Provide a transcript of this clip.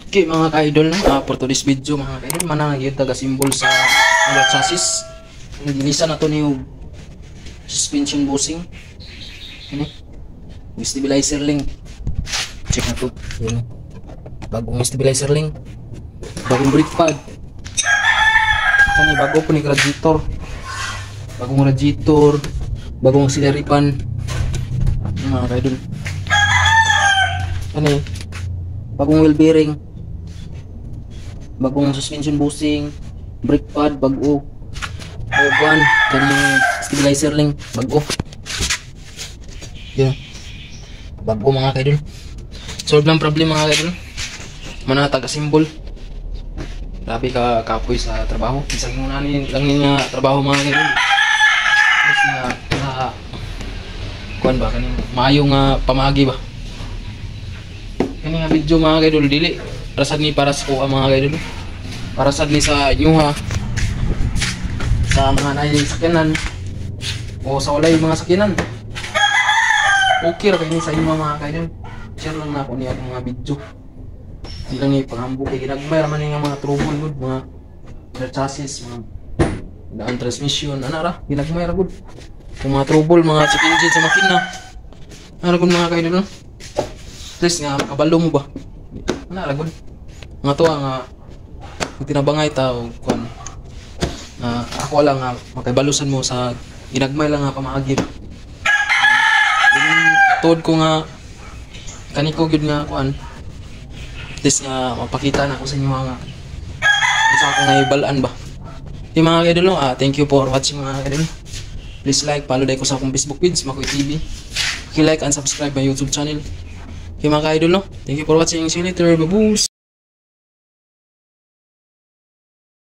Okay mga ka-idol, for today's video mga ka-idol, manangagit taga symbol sa mga chassis. Nilisa na to ni suspension bushing. Ano? Stabilizer link. Check na to. Yun. Bagong stabilizer link. Bagong brake pad. Ano, bago po ni radiator. Bagong radiator. Bagong auxiliary pan. Mga ka-idol. Ano, bagong wheel bearing. Bagong suspension bushing, brake pad, bago. Ovan, kanyang stabilizer link, bago. Yan. Bago mga kaidol. Solve ng problem mga kaidol. Manatag simbol. Grabe ka kapoy sa trabaho. Isang muna lang nga trabaho mga kaidol. Tapos na kuan ba kaning maayo nga pamagi ba. Kani nga video mga kaidol dili rasad ni para sa kuha mga kaidol. Para sad ni sa inyo ha. Sa mga naay sakyanan o sa walay mga sakyanan. Okay ra kay ni sa inyo mga kaidol. Share lang na ako niya akong mga video. Di lang ni pangambo kay ginagmay ra man nga mga trouble good, mga chassis, mga daan transmission, ana ra ginagmay ra good. Kung mga trouble, mga check engine sa makina. Ano good mga kaidol no? Please nga kabalo mo ba? Ana ra good. Nga to nga tinabangay tao kuan. Ako lang nga makaibalusan mo sa ginagmay lang nga pamaagi. Tuod ko nga kaniko gyud nga kuan. At least nga mapakita na ko sa inyo nga sa ako nga ibalaan ba. Okay mga kaidol no, thank you for watching mga kaidol. Please like, follow dai ko sa akong Facebook page, Makoy TV. Okay, like and subscribe my YouTube channel. Okay mga kaidol no, thank you for watching. See you later, baboos.